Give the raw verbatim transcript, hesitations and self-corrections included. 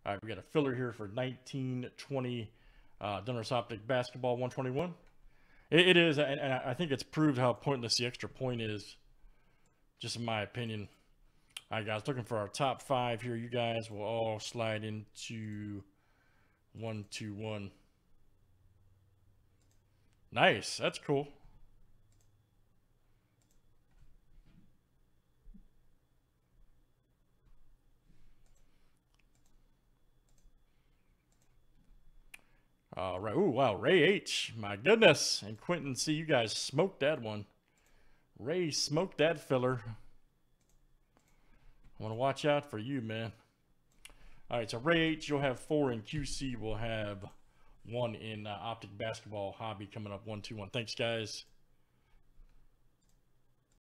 All right, we got a filler here for nineteen twenty uh, Donruss Optic Basketball one twenty-one. It, it is, and, and I think it's proved how pointless the extra point is, just in my opinion. All right, guys, looking for our top five here. You guys will all slide into one two one. Nice, that's cool. All right. Ooh, wow. Ray H. My goodness. And Quentin C. You guys smoked that one. Ray smoked that filler. I want to watch out for you, man. All right. So Ray H. You'll have four in Q C. We'll have one in uh, Optic Basketball Hobby coming up one two one. Thanks, guys.